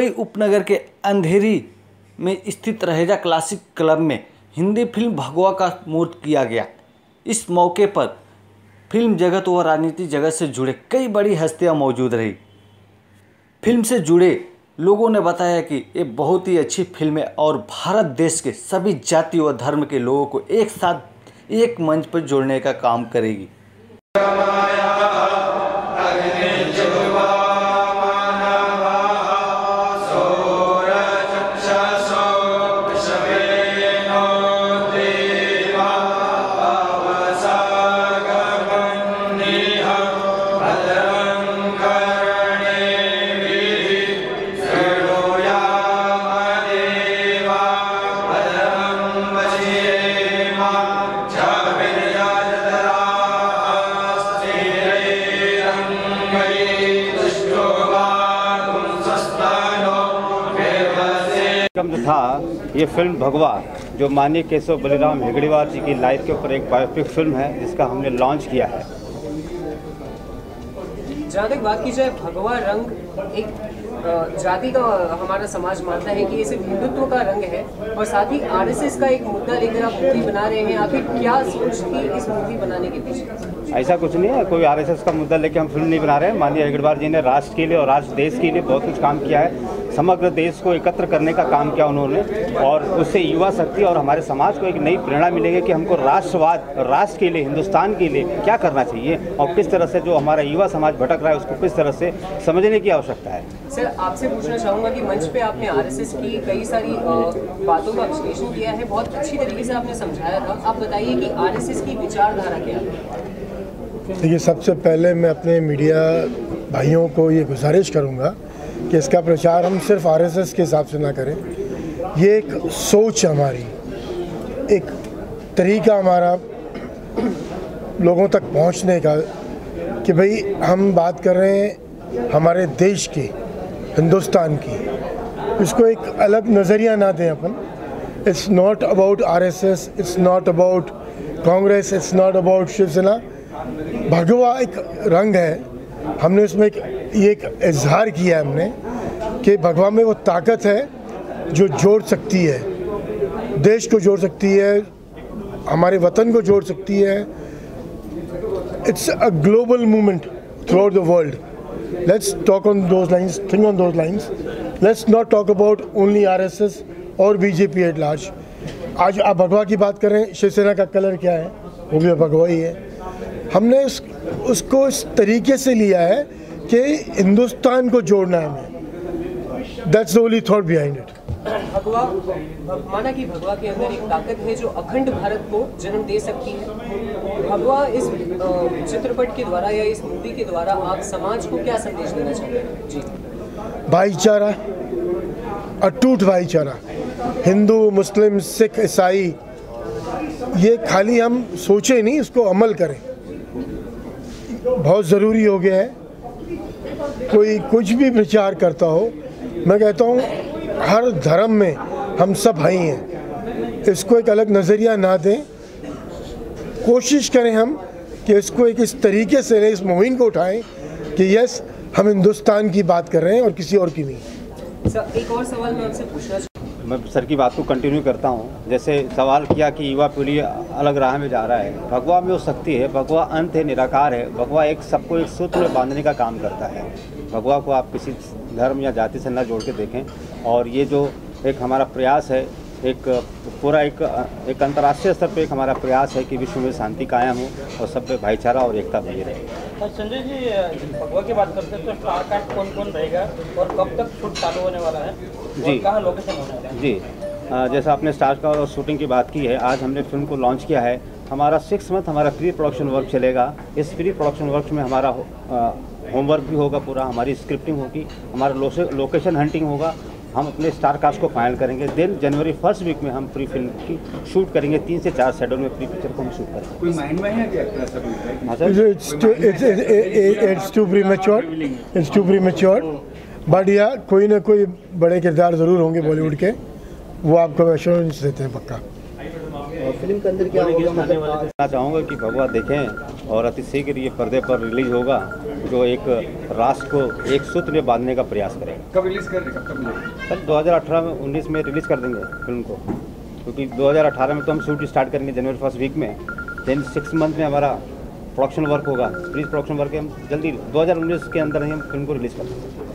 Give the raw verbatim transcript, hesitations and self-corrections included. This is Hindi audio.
दुबई उपनगर के अंधेरी में स्थित रहेजा क्लासिक क्लब में हिंदी फिल्म भगवा का मुहूर्त किया गया। इस मौके पर फिल्म जगत व राजनीति जगत से जुड़े कई बड़ी हस्तियां मौजूद रही। फिल्म से जुड़े लोगों ने बताया कि ये बहुत ही अच्छी फिल्म है और भारत देश के सभी जाति व धर्म के लोगों को एक साथ एक मंच पर जोड़ने का काम करेगी। जो था ये फिल्म भगवा जो माननीय केशव बलिराम हेगड़ेवार जी की लाइफ के ऊपर एक बायोपिक फिल्म है जिसका हमने लॉन्च किया है। जहाँ तक बात की जाए भगवा रंग एक जाति का हमारा समाज मानता है कि ये सिर्फ हिंदुत्व का रंग है और साथ ही आरएसएस का एक मुद्दा लेकर आप मूवी बना रहे हैं। आखिर क्या सोच थी इस मूवी बनाने के पीछे? ऐसा कुछ नहीं है, कोई आरएसएस का मुद्दा लेके हम फिल्म नहीं बना रहे हैं। माननीय हेगड़ेवार जी ने राष्ट्र के लिए और राष्ट्र देश के लिए बहुत कुछ काम किया है। समग्र देश को एकत्र करने का काम किया उन्होंने और उससे युवा शक्ति और हमारे समाज को एक नई प्रेरणा मिलेगी कि हमको राष्ट्रवाद, राष्ट्र के लिए, हिंदुस्तान के लिए क्या करना चाहिए और किस तरह से जो हमारा युवा समाज भटक रहा है उसको किस तरह से समझने की आवश्यकता है। सर, आपसे पूछना चाहूँगा कि मंच पे आपने आरएसएस की कई सारी बातों का विश्लेषण किया है, बहुत अच्छी तरीके से आपने समझाया था। आप बताइए कि आरएसएस की विचारधारा क्या है? देखिए, सबसे पहले मैं अपने मीडिया भाइयों को ये गुजारिश करूँगा कि इसका प्रचार हम सिर्फ आरएसएस के हिसाब से ना करें। ये एक सोच हमारी, एक तरीका हमारा लोगों तक पहुंचने का कि भाई हम बात कर रहे हैं हमारे देश की, हिंदुस्तान की। इसको एक अलग नज़रिया ना दें अपन। It's not about RSS, it's not about Congress, it's not about Shiv Sena. भगवा एक रंग है। हमने उसमें एक ये एक इजहार किया है हमने कि भगवा में वो ताकत है जो जोड़ सकती है, देश को जोड़ सकती है, हमारे वतन को जोड़ सकती है। It's a global movement throughout the world. Let's talk on those lines, think on those lines. Let's not talk about only RSS और बीजेपी एट लार्ज। आज आप भगवा की बात करें, शिवसेना का कलर क्या है? वो भी भगवा ही है। हमने उस, उसको इस तरीके से लिया है कि हिंदुस्तान को जोड़ना है हमें। That's the only thought behind it. भगवा, माना कि भगवा के अंदर एक ताकत है जो अखंड भारत को जन्म दे सकती है। भगवा इस चित्रपट के द्वारा या इस मूवी के द्वारा आप समाज को क्या संदेश देना चाहते हैं? जी, भाईचारा, अटूट भाईचारा। हिंदू, मुस्लिम, सिख, ईसाई, ये खाली हम सोचे नहीं, इसको अमल करें। बहुत ज़रूरी हो गया है। कोई कुछ भी विचार करता हो, मैं कहता हूँ हर धर्म में हम सब भाई हैं। इसको एक अलग नज़रिया ना दें। कोशिश करें हम कि इसको एक इस तरीके से इस मुहिम को उठाएं कि यस, हम हिंदुस्तान की बात कर रहे हैं और किसी और की नहीं। सर, एक और सवाल मैं आपसे पूछना चाहूँ। मैं सर की बात को कंटिन्यू करता हूं। जैसे सवाल किया कि युवा पीढ़ी अलग राह में जा रहा है। भगवा में वो शक्ति है, भगवा अंत है, निराकार है। भगवा एक सबको एक सूत्र में बांधने का काम करता है। भगवा को आप किसी धर्म या जाति से न जोड़ के देखें। और ये जो एक हमारा प्रयास है, एक पूरा एक एक अंतर्राष्ट्रीय स्तर पे एक हमारा प्रयास है कि विश्व में शांति कायम हो और सब पे भाईचारा और एकता बनी रहे। संजय जी, भगवा की बात करते हैं तो स्टार कास्ट कौन कौन रहेगा और कब तक शूट चालू होने वाला है? जी, कहाँ लोकेशन होने वाला है? जी, जैसा आपने स्टार का और शूटिंग की बात की है, आज हमने फिल्म को लॉन्च किया है। हमारा सिक्स मंथ हमारा प्री प्रोडक्शन वर्क चलेगा। इस प्री प्रोडक्शन वर्क में हमारा होमवर्क भी होगा, पूरा हमारी स्क्रिप्टिंग होगी, हमारा लोकेशन हंटिंग होगा। हम अपने स्टार कास्ट को फाइनल करेंगे। देन जनवरी फर्स्ट वीक में हम प्री फिल्म की शूट करेंगे। तीन से चार शेड्यूल में प्री पिक्चर को हम शूट करेंगे। कोई माइंड में है क्या ऐसा कोई? हाँ sir, it's too premature, it's too premature, but या कोई ना कोई बड़े किरदार ज़रूर होंगे बॉलीवुड के, वो आपको एश्योरेंस देते हैं पक्का। फिल्म के अंदर क्या कहना चाहूँगा कि भगवा देखें और अति शीघ्र ये पर्दे पर रिलीज होगा, जो एक राष्ट्र को एक सूत्र में बांधने का प्रयास करेगा। कब रिलीज कर रहे हैं, कब तक मिलेगा? सर दो हज़ार अठारह में उन्नीस में रिलीज़ कर देंगे फिल्म को, क्योंकि दो हज़ार अठारह में तो हम शूट स्टार्ट करेंगे जनवरी फर्स्ट वीक में, देन सिक्स मंथ में हमारा प्रोडक्शन वर्क होगा, प्लीज प्रोडक्शन वर्क हम जल्दी दो हज़ार उन्नीस के अंदर ही हम फिल्म को रिलीज़ कर देंगे।